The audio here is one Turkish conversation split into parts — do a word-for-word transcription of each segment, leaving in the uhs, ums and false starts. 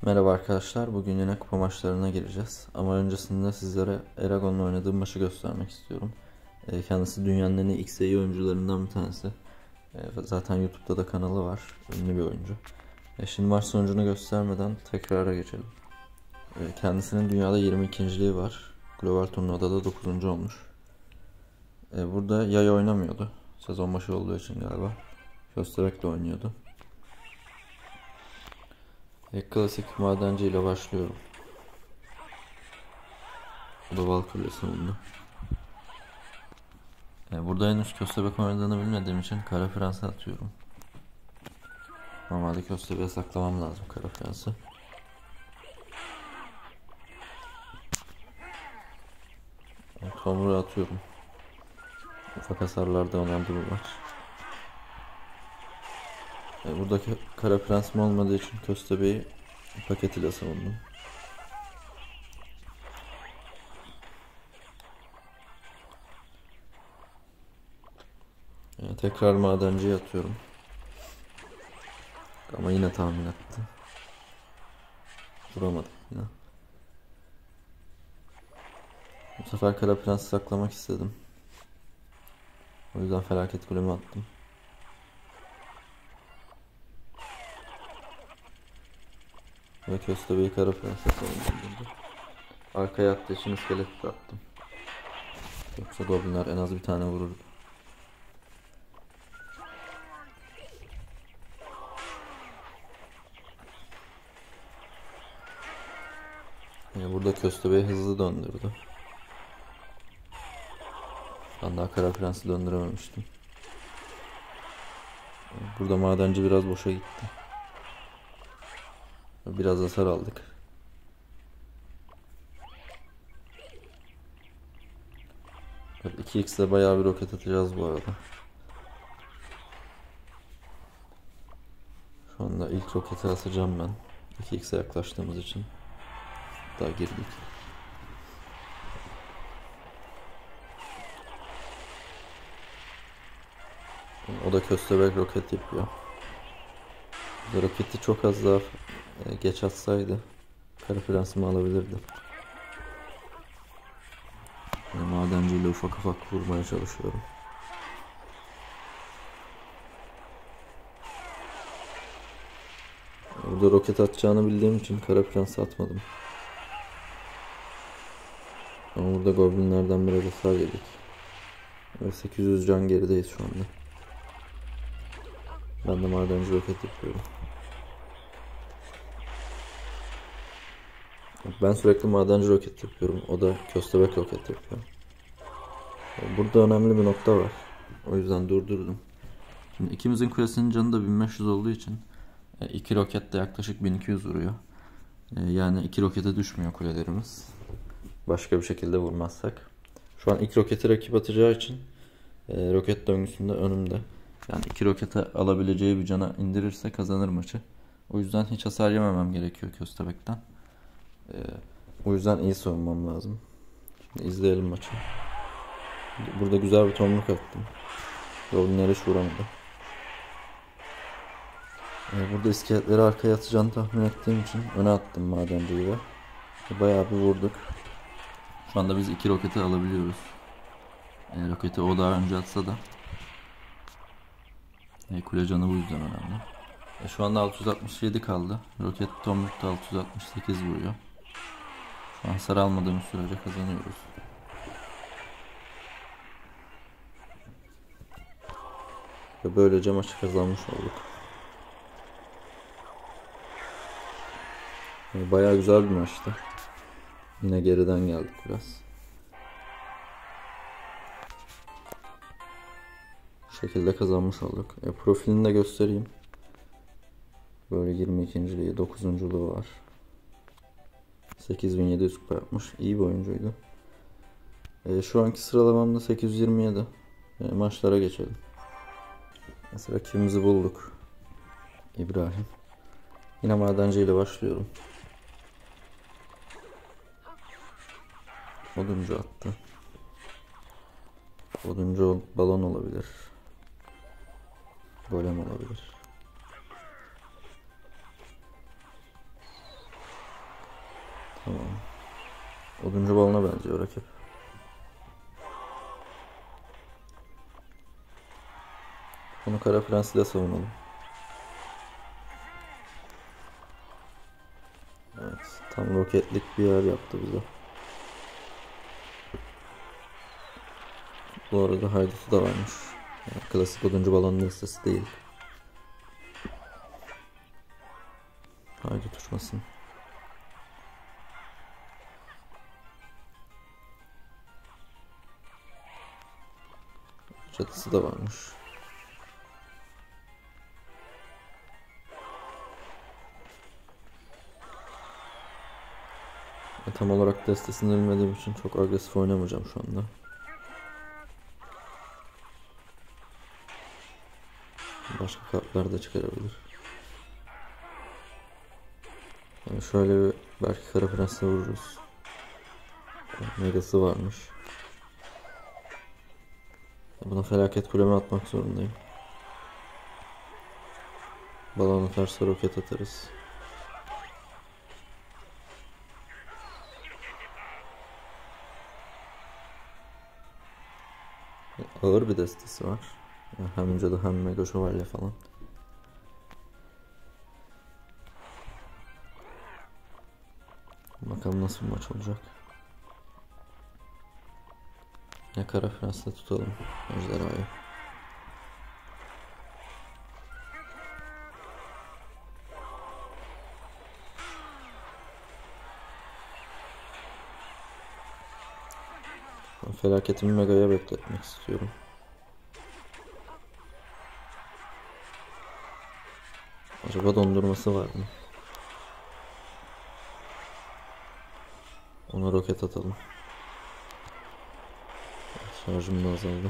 Merhaba arkadaşlar, bugün yine kupa maçlarına gireceğiz. Ama öncesinde sizlere Eragon'la oynadığım maçı göstermek istiyorum. Kendisi dünyanın en iyi X I oyuncularından bir tanesi. Zaten YouTube'da da kanalı var, ünlü bir oyuncu. Şimdi maç sonucunu göstermeden tekrara geçelim. Kendisinin dünyada yirmi ikinciliği var. Global turnuvada da dokuzuncu olmuş. Burada yay oynamıyordu. Sezon başı olduğu için galiba. Köstebek'le oynuyordu. Klasik madenci ile başlıyorum. Bu da Val Kulesi oldu. Burada henüz köstebek oynadığını bilmediğim için kara prensi atıyorum. Normalde köstebeğe saklamam lazım kara prensi. Tomruğu atıyorum. Ufak hasarlarda olan durum var. Buradaki kara prensim olmadığı için köstebeği paket ile savundum. Yani tekrar madenciye atıyorum. Ama yine tahmin etti. Vuramadım yine. Bu sefer kara prensi saklamak istedim. O yüzden felaket kulemi attım. Ve köstebeği kara prense savundum. Arkaya attığı için iskelet attım. Yoksa goblinler en az bir tane vururdu. Yani burada köstebeği hızlı döndürdü. Ben daha kara prensi döndürememiştim. Burada madenci biraz boşa gitti. Biraz hasar aldık. iki x ile bayağı bir roket atacağız bu arada. Şu anda ilk roketi atacağım ben. iki x'e yaklaştığımız için. Daha girdik. O da köstebek roket yapıyor. Roketi çok az daha geç atsaydı kara prensimi alabilirdi. Yani madenciyle ufak ufak vurmaya çalışıyorum. Burada roket atacağını bildiğim için kara prensi atmadım. Ama burada goblinlerden biraz hasar yedik. Ve sekiz yüz can gerideyiz şu anda. Ben de madenci roket yapıyorum. Ben sürekli madenci roket yapıyorum. O da köstebek roket yapıyor. Burada önemli bir nokta var. O yüzden durdurdum. Şimdi ikimizin kulesinin canı da bin beş yüz olduğu için iki roket de yaklaşık bin iki yüz vuruyor. Yani iki rokete düşmüyor kulelerimiz. Başka bir şekilde vurmazsak. Şu an ilk roketi rakip atacağı için roket döngüsünde önümde. Yani iki rokete alabileceği bir cana indirirse kazanır maçı. O yüzden hiç hasar yememem gerekiyor köstebekten. O yüzden iyi savunmam lazım. Şimdi izleyelim maçı. Burada güzel bir tomruk attım. Goblinler hiç vuramadı. Burada iskeletleri arkaya atacağını tahmin ettiğim için öne attım madenciyi ve bayağı bir vurduk. Şu anda biz iki roketi alabiliyoruz. E, roketi o daha önce atsa da e, kule canı bu yüzden önemli. E, şu anda altı yüz altmış yedi kaldı. Roket tomrukta altı yüz altmış sekiz vuruyor. Şu an hasar almadığımız sürece kazanıyoruz. Ve böylece maçı kazanmış olduk. E, bayağı güzel bir maçtı. Yine geriden geldik biraz. Bu şekilde kazanmış olduk. E, profilini de göstereyim. Böyle yirmi ikinciliği, dokuzunculuğu var. sekiz bin yedi yüz kupa yapmış. İyi bir oyuncuydu. E, şu anki sıralamamda sekiz yüz yirmi yedi. E, maçlara geçelim. Mesela rakibimizi bulduk. İbrahim. Yine madenci ile başlıyorum. Oduncu attı. Oduncu balon olabilir. Golem olabilir. Tamam. Oduncu balına benziyor rakip. Bunu Kara Prens ile savunalım. Evet, tam roketlik bir yer yaptı bize. Bu arada haydutu da varmış. Yani klasik oduncu balonun listesi değil. Haydut uçmasın. Çatısı da varmış. E, tam olarak destesini bilmediğim için çok agresif oynamayacağım şu anda. Başka kartlar da çıkarabilir. Yani şöyle bir belki Kara Prens'le vururuz. Megası varmış. Buna felaket kuleme atmak zorundayım. Balon atarsa roket atarız. Ağır bir destesi var. Yani hem cadı hem mega şövalye falan. Bakalım nasıl bir maç olacak. Ya Kara Prens'le tutalım ejderhayı. Felaketimi Mega'ya bekletmek istiyorum. Acaba dondurması var mı? Ona roket atalım. Şarjım da azaldı.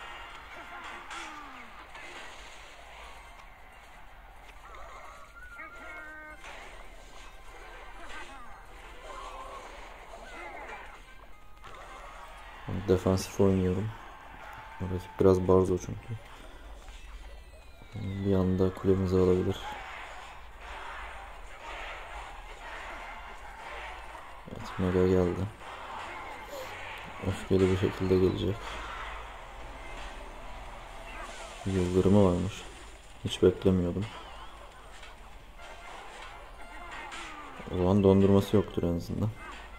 Defansif oynuyorum. Rakip biraz barzo çünkü. Bir anda kulemizi alabilir. Evet, Mega geldi. Öfkeli bir şekilde gelecek. Yıldırımı varmış. Hiç beklemiyordum. O zaman dondurması yoktur en azından.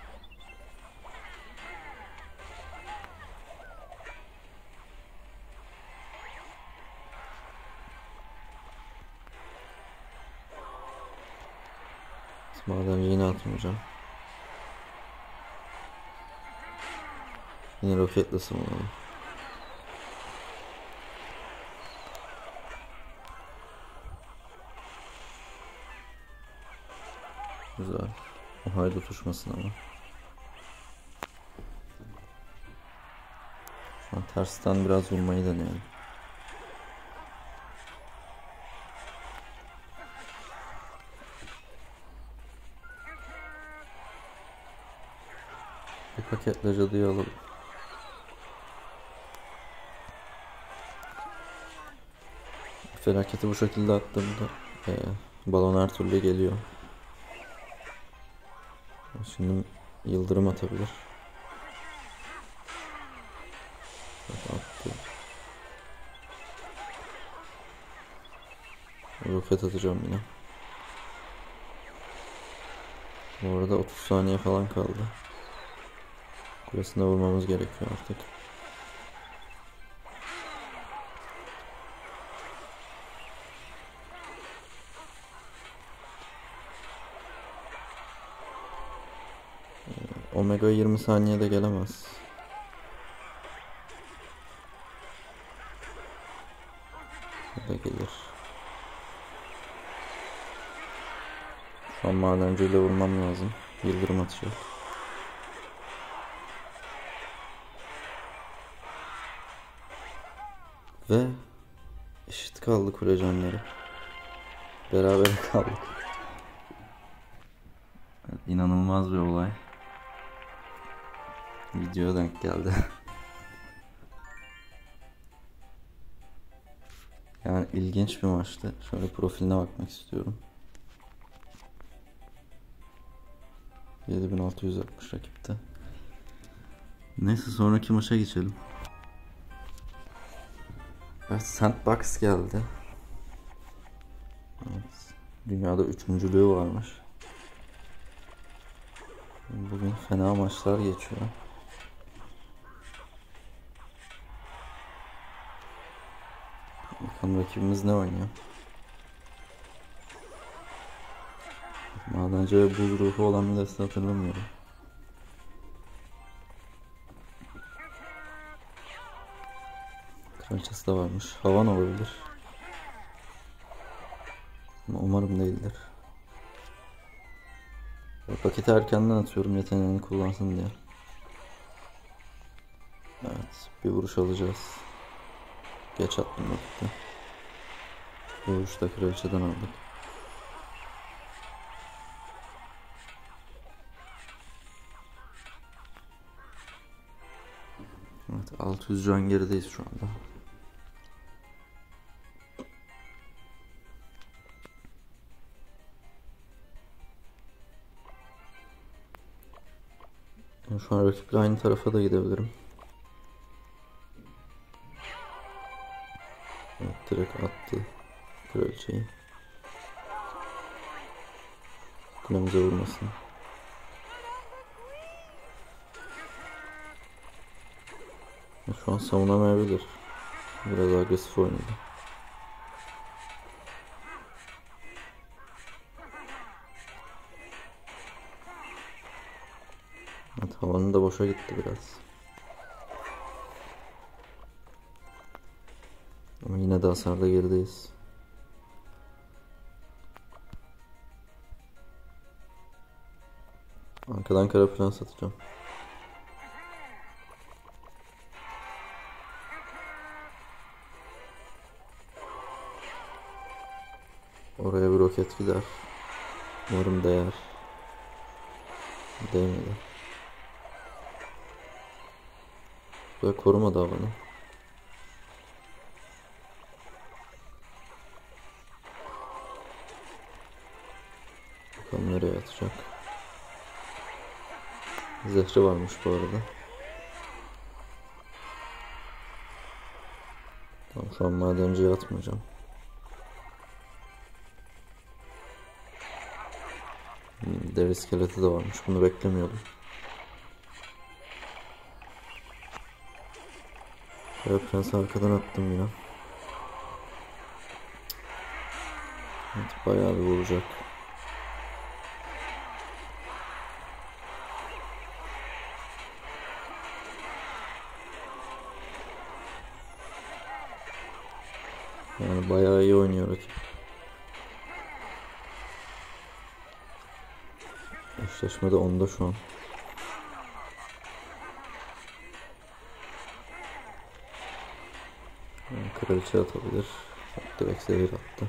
Madenci yine atmayacağım. Yine roketle savunalım. Güzel. O haydut uçmasın ama. Şu an tersten biraz vurmayı deneyelim. Bir paketle cadıyı alalım. Felaketi bu şekilde attığımda e, balon her türlü geliyor. Şimdi yıldırım atabilir. Attı. Roket atacağım yine. Bu arada otuz saniye falan kaldı. Kulesine vurmamız gerekiyor artık. Omega yirmi saniyede gelemez. O da gelir. Şu an madenciyle vurmam lazım. Yıldırım atacak. Ve eşit kaldı kule canları. Beraber kaldık. İnanılmaz bir olay. Videoya denk geldi. Yani ilginç bir maçtı. Şöyle profiline bakmak istiyorum. yedi bin altı yüz yapmış rakipte. Neyse sonraki maça geçelim. Evet, Sandbox geldi. Evet, dünyada üçüncülüğü varmış. Bugün fena maçlar geçiyor. Bakalım rakibimiz ne oynuyor. Madenci ve buz ruhu olan bir deste hatırlamıyorum. Kraliçesi de varmış. Havan olabilir. Ama umarım değildir. Paketi erkenden atıyorum yeteneğini kullansın diye. Evet, bir vuruş alacağız. Geç attım vakti. Bir vuruş da kraliçeden aldık. Evet, altı yüz can gerideyiz şu anda. Yani şu an rakiple aynı tarafa da gidebilirim. Evet, direkt attı kraliçeyi. Kulemize vurmasın. Şu an savunamayabilir. Biraz agresif oynadı. Evet, havanın da boşa gitti biraz. Ama yine de hasarda gerideyiz. Arkadan kara plan satacağım. Oraya bir roket gider. Umarım değer. Değmedi. Böyle korumadı havanı. Bakalım nereye atacak. Zehri varmış bu arada. Tamam, şu an madenciye atmayacağım. Hmm, dev iskeleti de varmış. Bunu beklemiyordum. Kara prensi arkadan attım yine. Evet, bayağı bir vuracak. Yani bayağı iyi oynuyor rakip. Eşleşmede onda şu an. Yani kraliçe atabilir. Direkt zehir attı.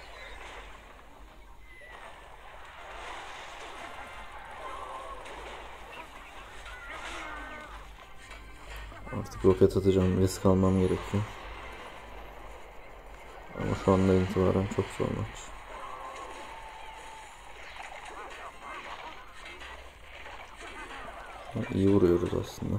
Artık roket atacağım. Risk almam gerekiyor. Ama şu anda itibaren çok zor maç. İyi vuruyoruz aslında.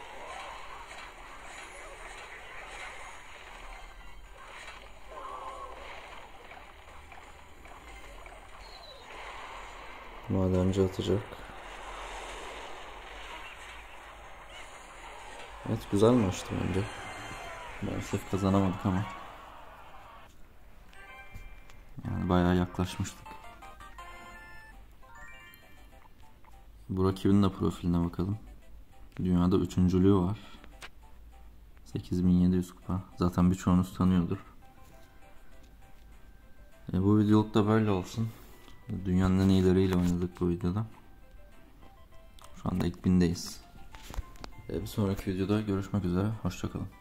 Madenci atacak. Evet, güzel maçtı bence. Maalesef kazanamadık ama. Yani bayağı yaklaşmıştık. Bu rakibin de profiline bakalım. Dünyada üçüncülüğü var. sekiz bin yedi yüz kupa. Zaten birçoğunuz tanıyordur. E, bu videoluk da böyle olsun. Dünyanın en iyileriyle oynadık bu videoda. Şu anda ilk bindeyiz. E, bir sonraki videoda görüşmek üzere. Hoşça kalın.